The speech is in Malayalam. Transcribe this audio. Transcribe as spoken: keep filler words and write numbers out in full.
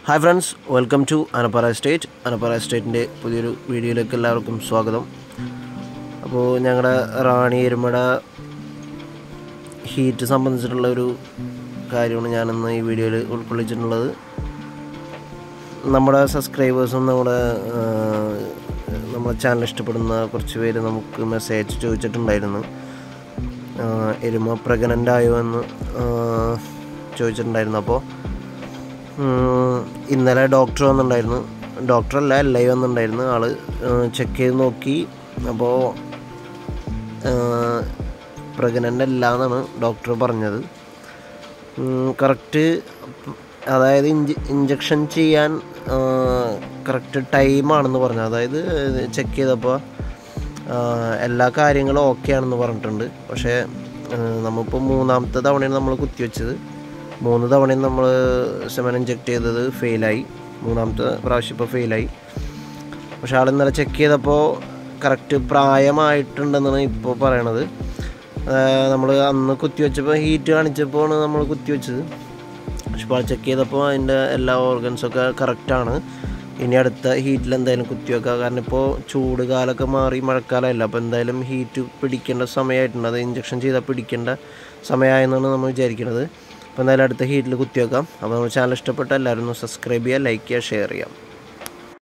Hi friends, welcome to Anapara Estate. Anapara Estate-ന്റെ പുതിയൊരു വീഡിയോയിലേക്ക് എല്ലാവർക്കും സ്വാഗതം. അപ്പോൾ ഞങ്ങളുടെ റാണി എരുമട ഹീറ്റ് സംബന്ധിച്ചിട്ടുള്ള ഒരു കാര്യമാണ് ഞാനിന്ന് ഈ വീഡിയോയിൽ ഉൾക്കൊള്ളിച്ചിട്ടുള്ളത്. നമ്മുടെ സബ്സ്ക്രൈബേഴ്സും നമ്മുടെ നമ്മുടെ ചാനൽ ഇഷ്ടപ്പെടുന്ന കുറച്ച് പേര് നമുക്ക് മെസ്സേജ് ചോദിച്ചിട്ടുണ്ടായിരുന്നു. എരുമ പ്രഗ്നൻ്റ് ആയോ എന്ന് ചോദിച്ചിട്ടുണ്ടായിരുന്നു. അപ്പോൾ ഇന്നലെ ഡോക്ടർ വന്നിട്ടുണ്ടായിരുന്നു. ഡോക്ടറല്ല എൽ ഐ വന്നിട്ടുണ്ടായിരുന്നു. ആൾ ചെക്ക് ചെയ്ത് നോക്കി. അപ്പോൾ പ്രഗ്നൻ്റ് അല്ല എന്നാണ് ഡോക്ടർ പറഞ്ഞത്. കറക്റ്റ് അതായത് ഇഞ്ച ഇഞ്ചക്ഷൻ ചെയ്യാൻ കറക്റ്റ് ടൈമാണെന്ന് പറഞ്ഞു. അതായത് ചെക്ക് ചെയ്തപ്പോൾ എല്ലാ കാര്യങ്ങളും ഓക്കെ ആണെന്ന് പറഞ്ഞിട്ടുണ്ട്. പക്ഷേ നമ്മളിപ്പോൾ മൂന്നാമത്തെ തവണയാണ് നമ്മൾ കുത്തിവെച്ചത്. മൂന്ന് തവണയും നമ്മൾ സെമൻ ഇഞ്ചെക്ട് ചെയ്തത് ഫെയിലായി. മൂന്നാമത്തെ പ്രാവശ്യം ഇപ്പോൾ ഫെയിലായി. പക്ഷെ ആൾ ഇന്നലെ ചെക്ക് ചെയ്തപ്പോൾ കറക്റ്റ് പ്രായമായിട്ടുണ്ടെന്നാണ് ഇപ്പോൾ പറയണത്. നമ്മൾ അന്ന് കുത്തിവെച്ചപ്പോൾ ഹീറ്റ് കാണിച്ചപ്പോൾ ആണ് നമ്മൾ കുത്തിവെച്ചത്. പക്ഷെ ഇപ്പോൾ ചെക്ക് ചെയ്തപ്പോൾ അതിൻ്റെ എല്ലാ ഓർഗൻസൊക്കെ കറക്റ്റാണ്. ഇനി അടുത്ത ഹീറ്റിൽ എന്തായാലും കുത്തിവെക്കുക. കാരണം ഇപ്പോൾ ചൂട് കാലമൊക്കെ മാറി മഴക്കാലമല്ല. അപ്പോൾ എന്തായാലും ഹീറ്റ് പിടിക്കേണ്ട സമയമായിട്ടുണ്ട്. അത് ഇഞ്ചക്ഷൻ ചെയ്താൽ പിടിക്കേണ്ട സമയമായെന്നാണ് നമ്മൾ വിചാരിക്കുന്നത്. അപ്പോൾ എന്തായാലും അടുത്ത ഹീറ്റിൽ കുത്തിവെക്കാം. അപ്പോൾ നമ്മുടെ ചാനൽ ഇഷ്ടപ്പെട്ട എല്ലാവരും ഒന്ന് സബ്സ്ക്രൈബ് ചെയ്യുക, ലൈക്ക് ചെയ്യുക, ഷെയർ ചെയ്യാം.